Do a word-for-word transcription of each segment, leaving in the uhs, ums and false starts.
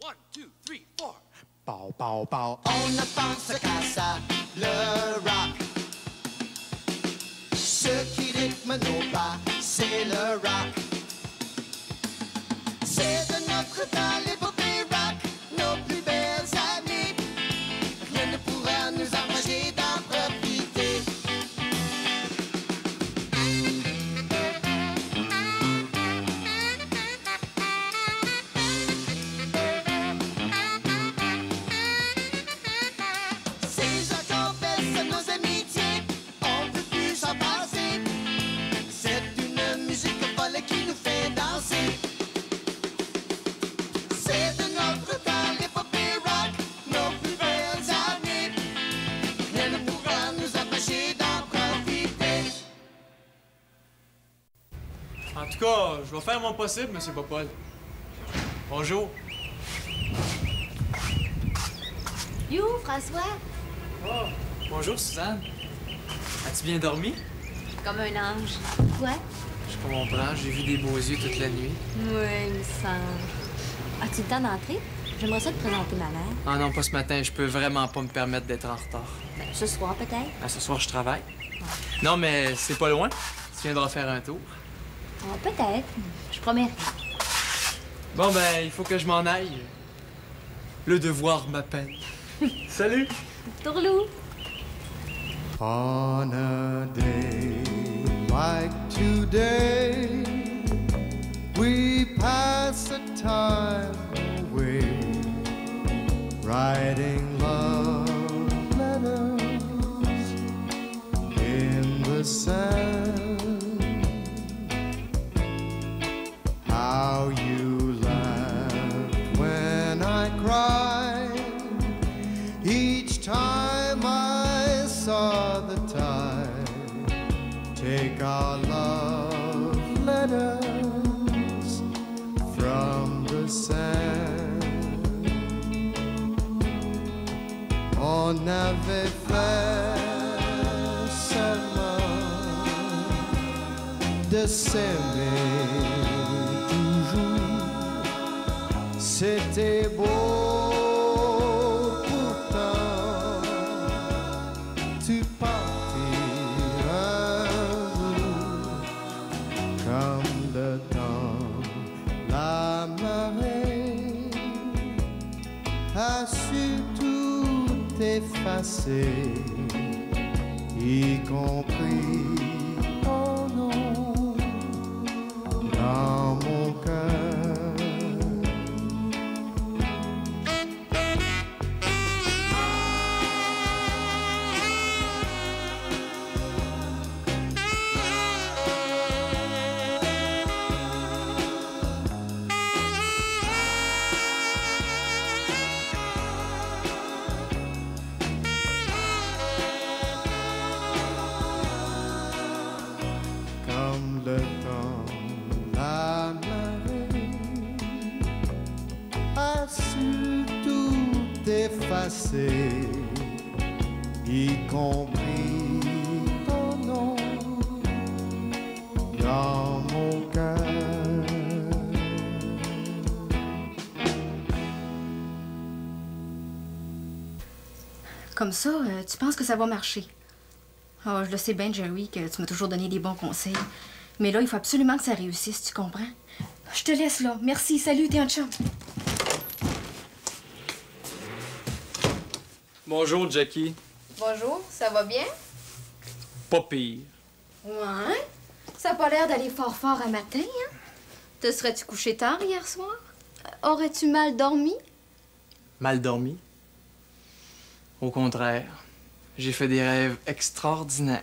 One, two, three, four. Pow, pow, pow. On ne pense qu'à ça, le rock. Ce qui rythme nos pas, c'est le rock. C'est de notre temps l'épopée rock, nos plus belles années. Rien ne pourra nous empêcher d'en profiter. Ces gens qu'on fait nos amitiés, on peut plus s'en passer. C'est une musique folle qui nous fait danser. C'est de notre temps l'épopée rock, nos plus belles années. Rien ne pourra nous empêcher d'en profiter. En tout cas, je vais faire mon possible, monsieur Popol. Bonjour. You, François? Oh, bonjour, Suzanne. As-tu bien dormi? Comme un ange. Quoi? Je comprends, j'ai vu des beaux yeux toute la nuit. Oui, il me semble. As-tu le temps d'entrer? J'aimerais ça te présenter ma mère. Ah non, pas ce matin, je peux vraiment pas me permettre d'être en retard. Ben, ce soir, peut-être? Ah, ce soir, je travaille. Non, mais c'est pas loin. Tu viendras faire un tour. Ah, peut-être. Je promets. Bon, ben, il faut que je m'en aille. Le devoir m'appelle. Salut! Tourlou! On a day like today, we pass the time away, writing love letters in the sand. How you laughed when I cried each time I saw the tide take our love letters from the sand. On avait fait seulement de s'aimer toujours. C'était beau. Tu partis un jour, comme le temps, la marée a su tout effacer, y compris ton nom dans mon cœur. Comme le temps, la marée a su tout effacer, y compris ton nom dans mon cœur. Comme ça, euh, tu penses que ça va marcher? Oh, je le sais bien, Jerry, que tu m'as toujours donné des bons conseils. Mais là, il faut absolument que ça réussisse, tu comprends? Je te laisse, là. Merci. Salut, t'es un chum. Bonjour, Jackie. Bonjour, ça va bien? Pas pire. Ouais. Ça a pas l'air d'aller fort fort à matin, hein? Te serais-tu couché tard hier soir? Aurais-tu mal dormi? Mal dormi? Au contraire, j'ai fait des rêves extraordinaires.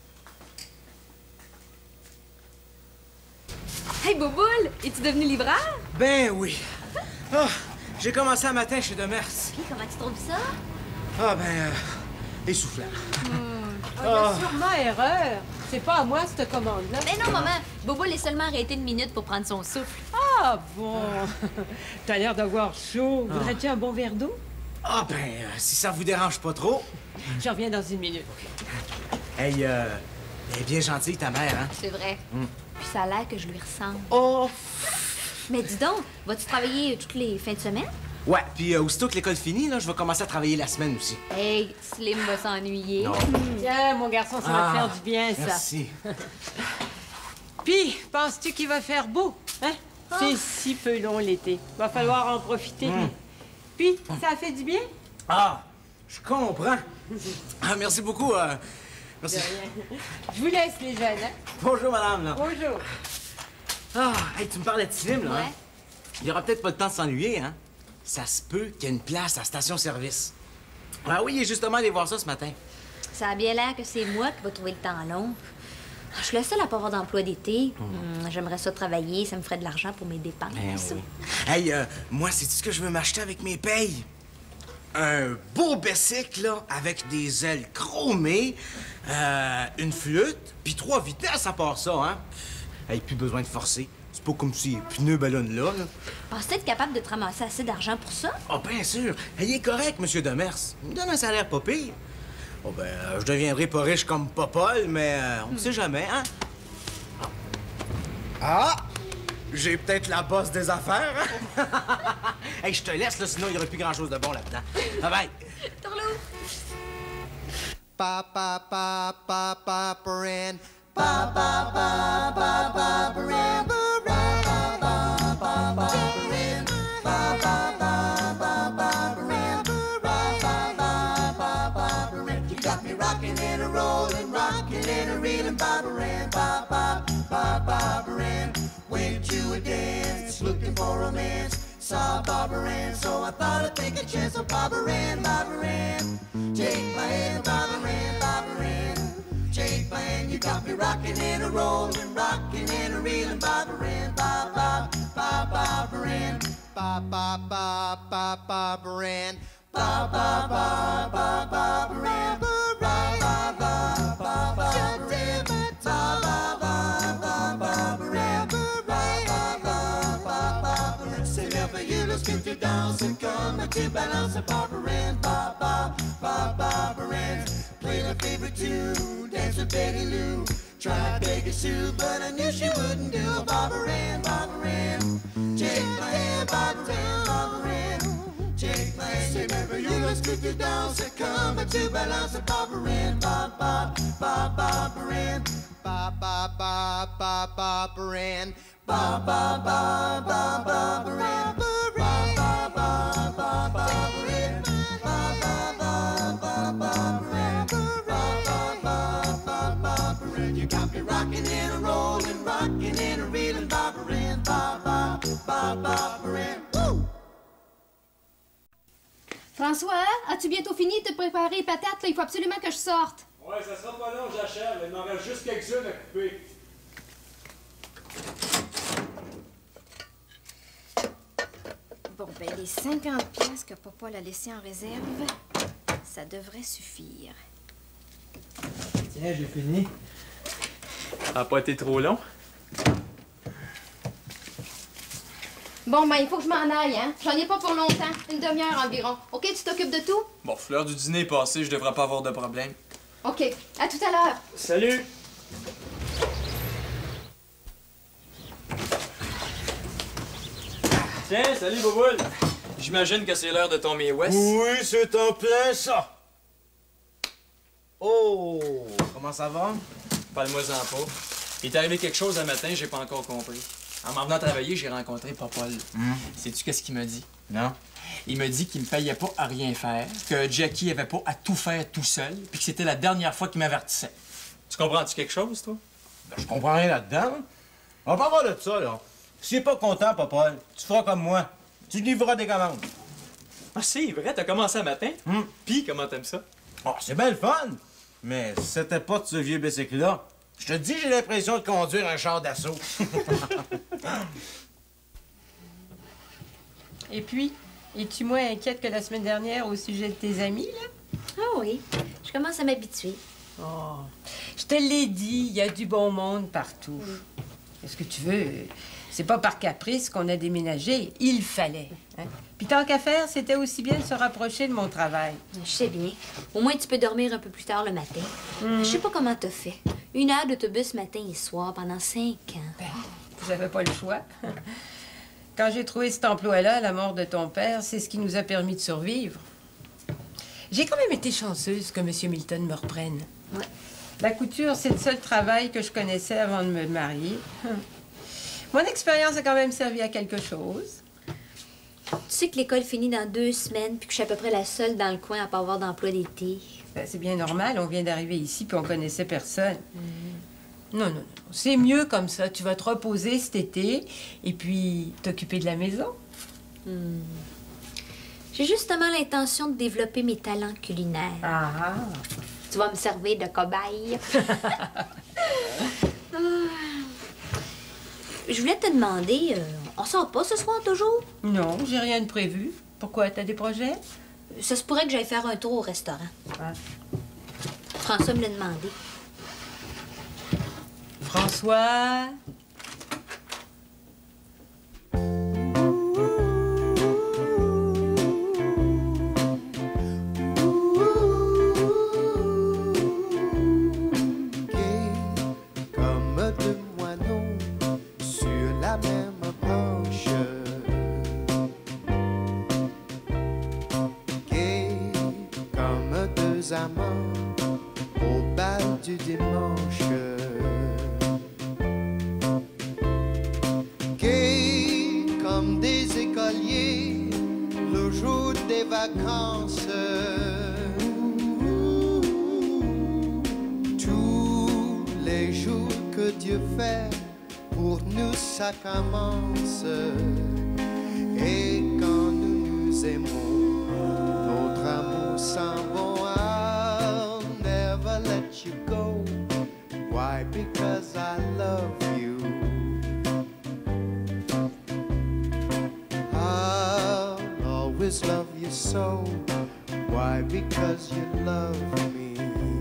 Hey, Bouboule! Es-tu devenu libraire? Ben oui. Ah, j'ai commencé un matin chez Demers. Puis, comment tu trouves ça? Ah ben, euh, essoufflant. Il y a sûrement erreur. C'est pas à moi, cette commande-là. Mais non, maman. Bobo l'est seulement arrêté une minute pour prendre son souffle. Ah bon. T'as l'air d'avoir chaud. Voudrais-tu un bon verre d'eau? Ah ben, euh, si ça vous dérange pas trop. Je reviens dans une minute. Hey, euh, elle est bien gentille, ta mère, hein? C'est vrai. Puis ça a l'air que je lui ressemble. Oh! Mais dis donc, vas-tu travailler toutes les fins de semaine? Ouais, puis euh, aussitôt que l'école finit, là, je vais commencer à travailler la semaine aussi. Hey, Slim va s'ennuyer. Non. Tiens, mon garçon, ça va Ah, te faire du bien, ça. Merci. Puis, penses-tu qu'il va faire beau? Hein? C'est si peu long l'été. Va falloir en profiter. Mm. Puis, ça fait du bien? Ah, je comprends. Ah, merci beaucoup. euh, merci. De rien. Je vous laisse, les jeunes. Hein? Bonjour, madame. Là. Bonjour. Ah, hey, tu me parlais de Slim, là. Ouais. Hein? Il y aura peut-être pas le temps de s'ennuyer, hein? Ça se peut qu'il y ait une place à station-service. Ah oui, il est justement allé voir ça ce matin. Ça a bien l'air que c'est moi qui va trouver le temps long. Je suis la seule à pas avoir d'emploi d'été. Hum, J'aimerais ça travailler, ça me ferait de l'argent pour mes dépenses. Eh oui. Hey, euh, moi, sais-tu ce que je veux m'acheter avec mes payes? Un beau bicycle, là, avec des ailes chromées, euh, une flûte, puis trois vitesses à part ça, hein? Hey, plus besoin de forcer. C'est pas comme si les pneus ballonnent là, là. Penses-tu être capable de te ramasser assez d'argent pour ça? Ah, bien sûr. Hey, il est correct, Monsieur Demers. Il me donne un salaire pas pire. Bon, ben, euh, je deviendrai pas riche comme Popol, mais euh, on ne sait jamais, hein? Ah! J'ai peut-être la bosse des affaires, hein? Hey, je te laisse, là, sinon il n'y aurait plus grand-chose de bon là-dedans. Bye bye! Tourlou! Ba ba ba ba ba brand. Ba ba ba ba ba brand. Ba ba ba ba ba brand. Ba ba ba ba ba brand. Ba ba ba ba ba brand. You got me rocking and a rolling, rocking and a reeling, ba brand. Ba ba ba ba brand. Went to a dance, looking for romance. Saw Barbara Ann, so I thought I'd take a chance on Barbara Ann, Barbara Ann. Take my hand, Barbara Ann, Barbara Ann. Take my hand, you got me rocking and a rolling, rocking and a reeling, Barbara Ann, ba ba ba Barbara Ann, ba ba ba ba Barbara Ann, ba ba ba ba Barbara Ann, ba ba ba ba Barbara Ann, ba ba ba ba Barbara Ann, ba ba ba ba Barbara Ann. C'est merveilleux lorsque tu danses comme tu balances, Barbara Ann, ba ba ba Barbara Ann. Play my favorite tune, dance with Betty Lou. Tried Peggy Sue, but I knew she wouldn't do. Barbara Ann, Barbara Ann. Take my hand, Barbara Ann, Barbara Ann. Take my hand, c'est merveilleux lorsque tu danses comme tu balances, Barbara Ann, ba ba ba Barbara Ann, ba ba ba ba Barbara Ann, ba ba ba ba Barbara Ann, ba ba ba ba Barbara Ann, ba ba ba ba Barbara Ann, ba ba ba ba Barbara Ann. You got me rocking and a rolling, rocking and a reeling, Barbara Ann, ba ba ba Barbara Ann. Woo! François, as-tu bientôt fini de te préparer les patates? Là, il faut absolument que je sorte. Ouais, ça sera pas long, j'achève. Il m'en reste juste quelques-unes à couper. Bon, ben, les cinquante pièces que Papa l'a laissées en réserve, ça devrait suffire. Tiens, j'ai fini. Ça n'a pas été trop long. Bon, ben, il faut que je m'en aille, hein? J'en ai pas pour longtemps, une demi-heure environ. OK, tu t'occupes de tout? Bon, l'heure du dîner est passée, je devrais pas avoir de problème. OK, à tout à l'heure. Salut! Tiens, salut Bouboule! J'imagine que c'est l'heure de ton Mae West. Oui, c'est en plein ça! Oh! Comment ça va? Parle-moi-en pas. Il est arrivé quelque chose un matin, j'ai pas encore compris. En m'en venant travailler, j'ai rencontré Popol. Mm. Sais-tu qu'est-ce qu'il m'a dit? Non? Il m'a dit qu'il me payait pas à rien faire, que Jackie avait pas à tout faire tout seul, puis que c'était la dernière fois qu'il m'avertissait. Tu comprends-tu quelque chose, toi? Ben, je comprends rien là-dedans. On va pas voir de ça, là. Si t'es pas content, Popol, tu feras comme moi. Tu livreras des commandes. Ah, c'est vrai, t'as commencé un matin? Mm. Puis comment t'aimes ça? Oh, c'est bien le fun! Mais si c'était pas de ce vieux bicycle-là, je te dis, j'ai l'impression de conduire un char d'assaut. Et puis, es-tu moins inquiète que la semaine dernière au sujet de tes amis, là? Ah oui, je commence à m'habituer. Oh, je te l'ai dit, il y a du bon monde partout. Est-ce que tu veux? C'est pas par caprice qu'on a déménagé, il fallait. Hein? Puis tant qu'à faire, c'était aussi bien de se rapprocher de mon travail. Je sais bien. Au moins, tu peux dormir un peu plus tard le matin. Je sais pas comment t'as fait. Une heure d'autobus matin et soir pendant cinq ans. Ben, j'avais pas le choix. Quand j'ai trouvé cet emploi-là, à la mort de ton père, c'est ce qui nous a permis de survivre. J'ai quand même été chanceuse que M. Milton me reprenne. Ouais. La couture, c'est le seul travail que je connaissais avant de me marier. Mon expérience a quand même servi à quelque chose. Tu sais que l'école finit dans deux semaines, puis que je suis à peu près la seule dans le coin à pas avoir d'emploi d'été. Ben, c'est bien normal, on vient d'arriver ici, puis on connaissait personne. Mm. Non, non, non. C'est mieux comme ça. Tu vas te reposer cet été, et puis t'occuper de la maison. Mm. J'ai justement l'intention de développer mes talents culinaires. Ah! Tu vas me servir de cobaye. Ah. Je voulais te demander, euh, on sort pas ce soir toujours? Non, j'ai rien de prévu. Pourquoi? T'as des projets? Ça se pourrait que j'aille faire un tour au restaurant. Ah. François me l'a demandé. François? Amants au bal du dimanche, gais comme des écoliers le jour des vacances. Tous les jours que Dieu fait pour nous, ça commence. Et quand nous nous aimons, notre amour s'en va. You go. Why? Because I love you. I'll always love you so. Why? Because you love me.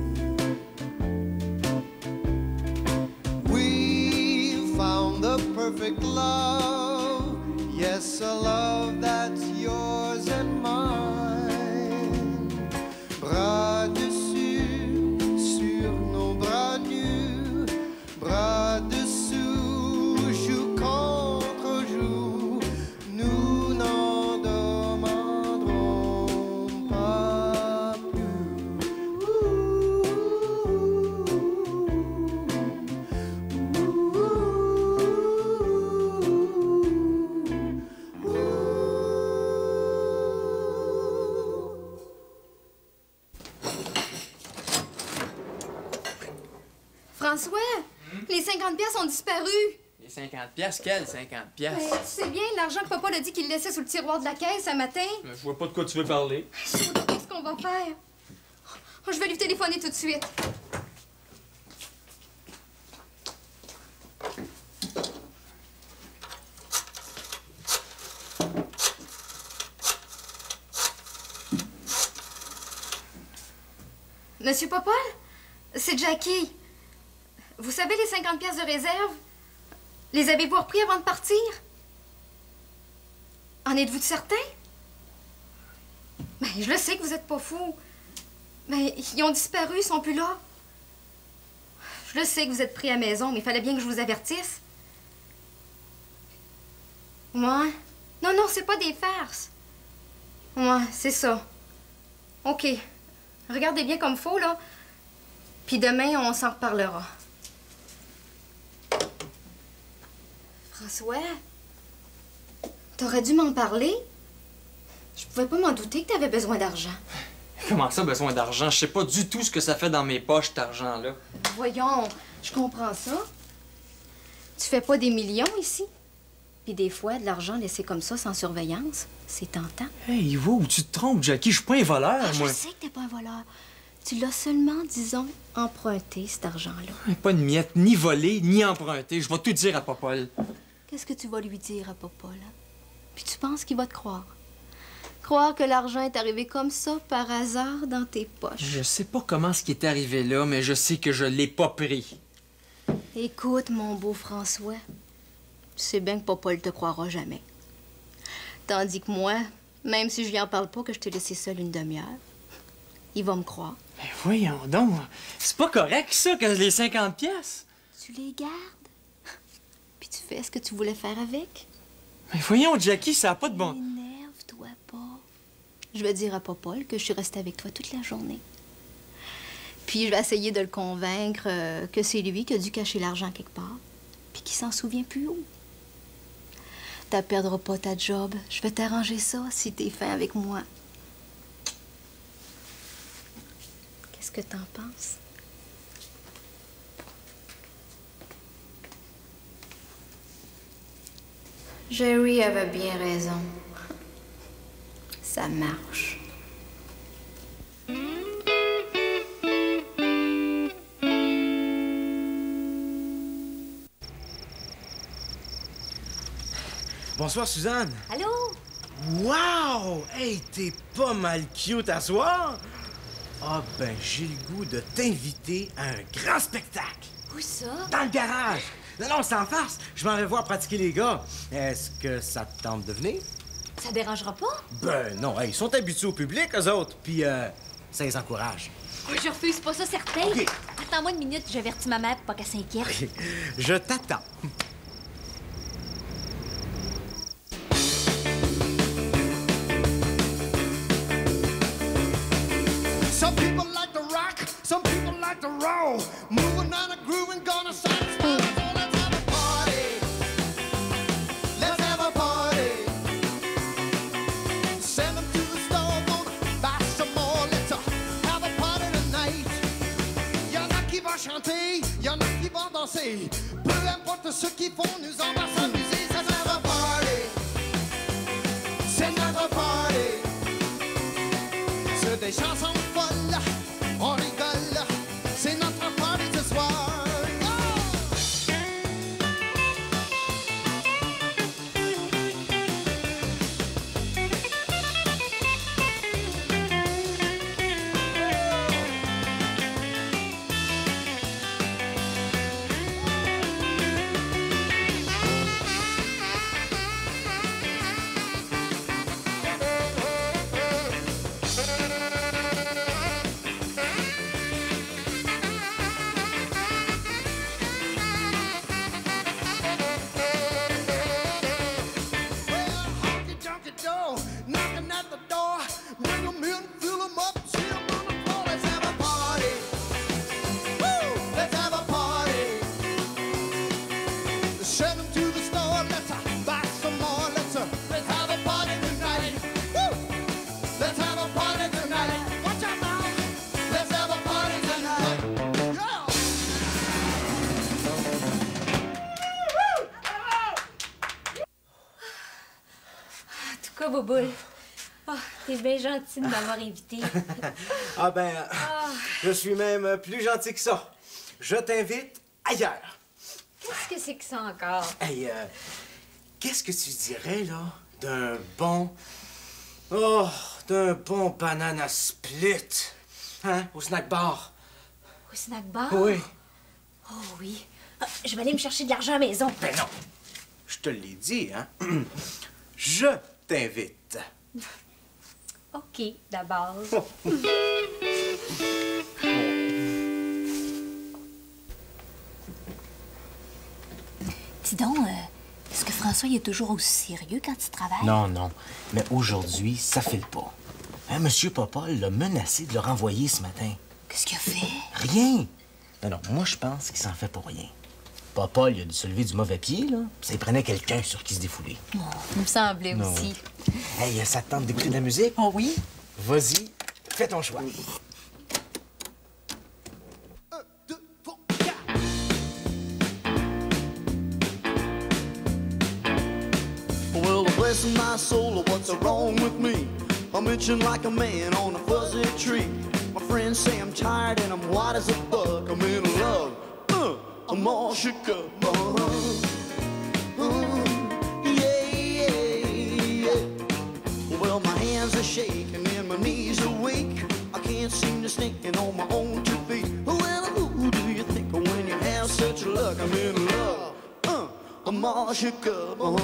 We found the perfect love. Yes, a love that's yours and mine. Bras dessus. Bras dessous, joue contre joue, nous n'en demanderons pas plus. François! Les cinquante pièces ont disparu. Les cinquante pièces? Quelles cinquante pièces? Ben, tu sais bien, l'argent que papa a dit qu'il laissait sous le tiroir de la caisse ce matin. Je vois pas de quoi tu veux parler. Qu'est-ce qu'on va faire? Oh, je vais lui téléphoner tout de suite. Monsieur Popol? C'est Jackie. Vous savez les cinquante pièces de réserve? Les avez-vous repris avant de partir? En êtes-vous certain? Ben, je le sais que vous êtes pas fou. Ben, ils ont disparu, ils sont plus là. Je le sais que vous êtes pris à la maison, mais il fallait bien que je vous avertisse. Moi? Non, non, c'est pas des farces. Ouais, c'est ça. OK. Regardez bien comme faut, là. Puis demain, on s'en reparlera. François, t'aurais dû m'en parler. Je pouvais pas m'en douter que t'avais besoin d'argent. Comment ça, besoin d'argent? Je sais pas du tout ce que ça fait dans mes poches, cet argent-là. Voyons, je comprends ça. Tu fais pas des millions ici. Puis des fois, de l'argent laissé comme ça, sans surveillance, c'est tentant. Hey, wow, tu te trompes, Jackie, je suis pas un voleur, Ah, moi. je sais que t'es pas un voleur. Tu l'as seulement, disons, emprunté, cet argent-là. Pas de miette, ni volé, ni emprunté. Je vais tout dire à Popol. Qu'est-ce que tu vas lui dire à Popol? Hein? Puis tu penses qu'il va te croire? Croire que l'argent est arrivé comme ça, par hasard, dans tes poches. Je sais pas comment ce qui est arrivé là, mais je sais que je l'ai pas pris. Écoute, mon beau François, tu sais bien que Popol te croira jamais. Tandis que moi, même si je lui en parle pas que je t'ai laissé seule une demi-heure, il va me croire. Mais voyons donc, c'est pas correct ça, que les cinquante pièces. Tu les gardes, puis tu fais ce que tu voulais faire avec. Mais voyons, Jackie, ça n'a pas de bon... Énerve-toi pas. Je vais dire à Popol que je suis restée avec toi toute la journée. Puis je vais essayer de le convaincre euh, que c'est lui qui a dû cacher l'argent quelque part, puis qu'il s'en souvient plus haut. Tu perdras pas ta job. Je vais t'arranger ça si t'es fin avec moi. Qu'est-ce que t'en penses? Jerry avait bien raison. Ça marche. Bonsoir, Suzanne. Allô? Wow! Hey, t'es pas mal cute à soir. Ah ben, j'ai le goût de t'inviter à un grand spectacle. Où ça? Dans le garage. Non, non, c'est en face. Je m'en vais voir pratiquer les gars. Est-ce que ça te tente de venir? Ça dérangera pas? Ben non, hey, ils sont habitués au public, eux autres. Puis, euh, ça les encourage. Oh, je refuse pas ça, certain. OK. Attends-moi une minute, j'avertis ma mère pour pas qu'elle s'inquiète. Je t'attends. Some people like to rock, some people like to roll. Moving on a groove and gonna satisfy. So let's have a party. Let's have a party. Send them to the store, gonna buy some more. Let's uh, have a party tonight. Y'en a qui vont chanter, y'en a qui vont danser. Peu importe ce qu'ils font, nous on va s'amuser. C'est notre party. C'est notre party. C'est des chansons folles, on rigole, c'est notre party ce soir. Knocking at the door, bring them in, fill them up, sit them on the floor. Let's have a party. Woo! Let's have a party. Send them to the store, let's uh, buy some more. Let's uh, let's have a party tonight. Woo! Let's have a party tonight. Watch out now. Let's have a party tonight. Yeah! En tout cas, Boboule, oh, t'es bien gentil de m'avoir invité. Ah ben, oh. Je suis même plus gentil que ça. Je t'invite ailleurs. Qu'est-ce que c'est que ça encore? Hey, euh, qu'est-ce que tu dirais, là, d'un bon... Oh, d'un bon banana split, hein, au snack bar? Au snack bar? Oui. Oh oui. Ah, je vais aller me chercher de l'argent à la maison. Ben non. Je te l'ai dit, hein. Je t'invite. OK, d'abord. Dis donc, euh, est-ce que François il est toujours aussi sérieux quand il travaille? Non, non. Mais aujourd'hui, ça file pas. Hein, Monsieur Popol l'a menacé de le renvoyer ce matin. Qu'est-ce qu'il a fait? Rien. Non, non, moi, je pense qu'il s'en fait pour rien. Popol, il a dû se lever du mauvais pied, là. Ça y prenait quelqu'un sur qui se défouler. Oh, il me semblait non. aussi. Hey, ça te tente d'écouter de la musique? Oh oui? Vas-y, fais ton choix. Un, deux, trois, quatre. Well, bless my soul, what's wrong with me? I'm itching like a man on a fuzzy tree. My friends say I'm tired and I'm white as a bug. I'm in love. Uh, I'm all shook up. Uh, uh, yeah, yeah, yeah. Well, my hands are shaking and my knees are weak. I can't seem to sneak in on my own two feet. Well, who do you think when you have such luck? I'm in love. Uh, I'm all shook up. Uh,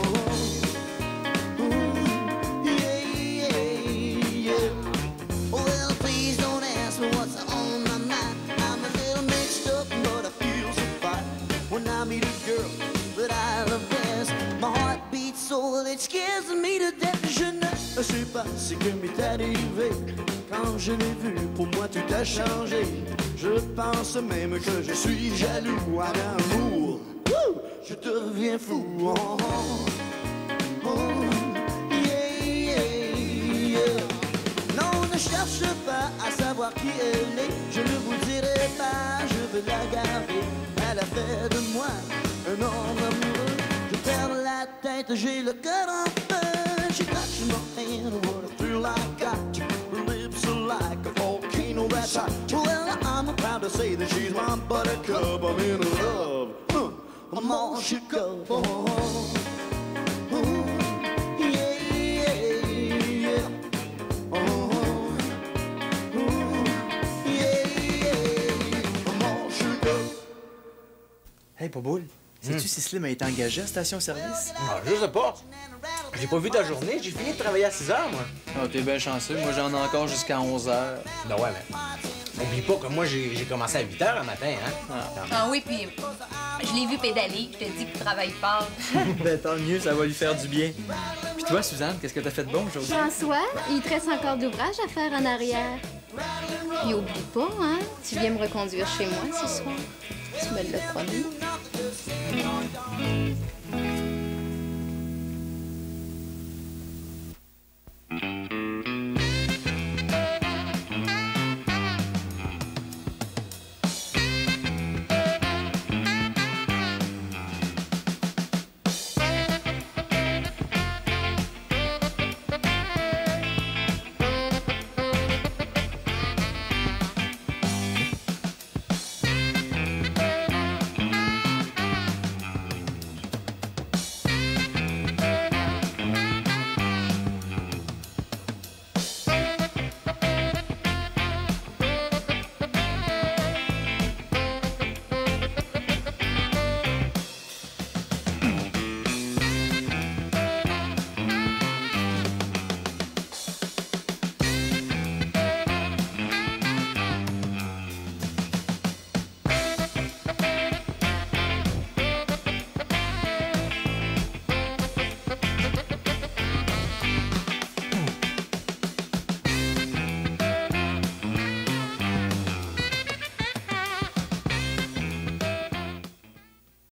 ce qui m'est arrivé. Quand je l'ai vu, pour moi tout a changé. Je pense même que je suis jaloux à l'amour. Wouh! Je deviens fou. Oh, oh, oh, yeah, yeah, yeah. Non, ne cherche pas à savoir qui elle est. Je ne vous dirai pas, je veux la garder. Elle a fait de moi un homme amoureux. Je perds la tête, j'ai le cœur en feu. She touched my hand, what a thrill I got. Her lips are like a volcano that's hot. Well, I'm proud to say that she's my buttercup. I'm in love. Uh, I'm all shook up. Oh, oh, yeah, yeah, yeah. Oh, oh, yeah, yeah. I'm all shook up. Hey, Poboule, sais-tu si Slim a été engagé à station-service? Ah, je sais pas. J'ai pas vu ta journée, j'ai fini de travailler à six heures, moi. Ah, t'es bien chanceux. Moi, j'en ai encore jusqu'à onze heures. Ben ouais, mais oublie pas que moi, j'ai j'ai commencé à huit heures le matin, hein? Ah. Ah oui, puis je l'ai vu pédaler. Je te dis qu'il travaille fort. Ben, tant mieux, ça va lui faire du bien. Puis toi, Suzanne, qu'est-ce que t'as fait de bon aujourd'hui? François, il te reste encore d'ouvrage à faire en arrière. Puis oublie pas, hein, tu viens me reconduire chez moi ce soir. Tu me l'as promis.